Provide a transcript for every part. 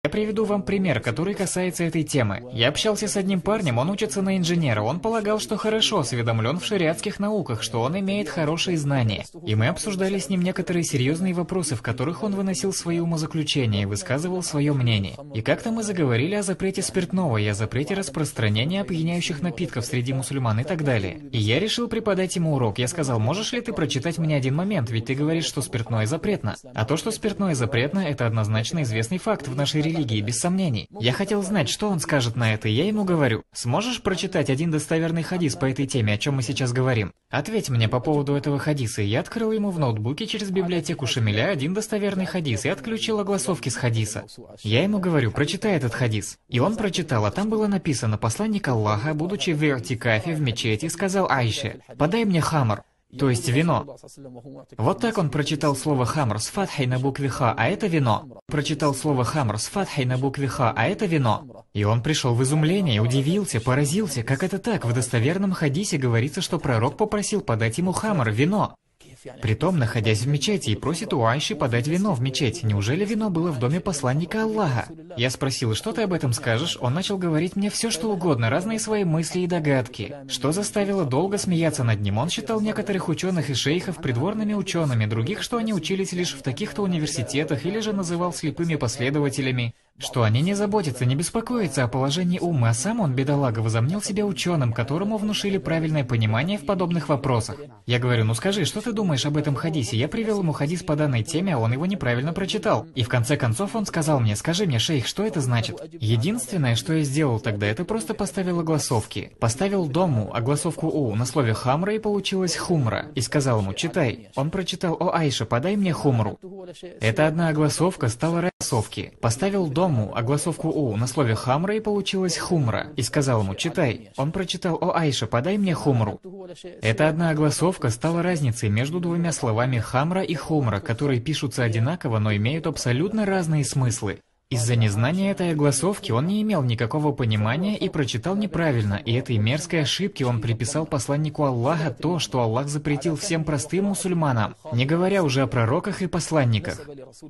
Я приведу вам пример, который касается этой темы. Я общался с одним парнем, он учится на инженера. Он полагал, что хорошо осведомлен в шариатских науках, что он имеет хорошие знания. И мы обсуждали с ним некоторые серьезные вопросы, в которых он выносил свои умозаключения и высказывал свое мнение. И как-то мы заговорили о запрете спиртного и о запрете распространения опьяняющих напитков среди мусульман и так далее. И я решил преподать ему урок. Я сказал: можешь ли ты прочитать мне один момент, ведь ты говоришь, что спиртное запретно. А то, что спиртное запретно, это однозначно известный факт в нашей религии, без сомнений. Я хотел знать, что он скажет на это, и я ему говорю: сможешь прочитать один достоверный хадис по этой теме, о чем мы сейчас говорим? Ответь мне по поводу этого хадиса. И я открыл ему в ноутбуке через библиотеку Шамиля один достоверный хадис и отключил огласовки с хадиса. Я ему говорю: прочитай этот хадис. И он прочитал, а там было написано: посланник Аллаха, будучи в и'тикафе в мечети, сказал Айше: подай мне хамр, то есть вино. Вот так он прочитал слово хамр с фатхой на букве ха, а это вино. Прочитал слово хамр с фатхой на букве ха, а это вино. И он пришел в изумление, удивился, поразился, как это так? В достоверном хадисе говорится, что пророк попросил подать ему хамр, вино. Притом, находясь в мечети, и просит у Айши подать вино в мечеть. Неужели вино было в доме посланника Аллаха? Я спросил: что ты об этом скажешь? Он начал говорить мне все, что угодно, разные свои мысли и догадки. Что заставило долго смеяться над ним? Он считал некоторых ученых и шейхов придворными учеными, других, что они учились лишь в таких-то университетах, или же называл слепыми последователями. Что они не заботятся, не беспокоятся о положении умма, а сам он, бедолага, возомнил себя ученым, которому внушили правильное понимание в подобных вопросах. Я говорю: ну скажи, что ты думаешь об этом хадисе? Я привел ему хадис по данной теме, а он его неправильно прочитал. И в конце концов он сказал мне: скажи мне, шейх, что это значит? Единственное, что я сделал тогда, это просто поставил огласовки. Поставил дому, огласовку у, на слове хамра, и получилось хумра. И сказал ему: читай. Он прочитал: о Айша, подай мне хумру. Это одна огласовка стала расовки. Поставил дому, огласовку у, на слове хамра, и получилось хумра. И сказал ему: читай. Он прочитал: о Айша, подай мне хумру. Это одна огласовка стала разницей между двумя словами хамра и хумра, которые пишутся одинаково, но имеют абсолютно разные смыслы. Из-за незнания этой огласовки он не имел никакого понимания и прочитал неправильно, и этой мерзкой ошибки он приписал посланнику Аллаха то, что Аллах запретил всем простым мусульманам, не говоря уже о пророках и посланниках.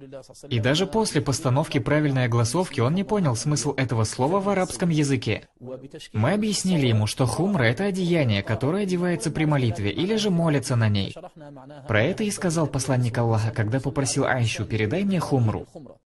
И даже после постановки правильной огласовки он не понял смысл этого слова в арабском языке. Мы объяснили ему, что хумра — это одеяние, которое одевается при молитве, или же молится на ней. Про это и сказал посланник Аллаха, когда попросил Айшу: передай мне хумру.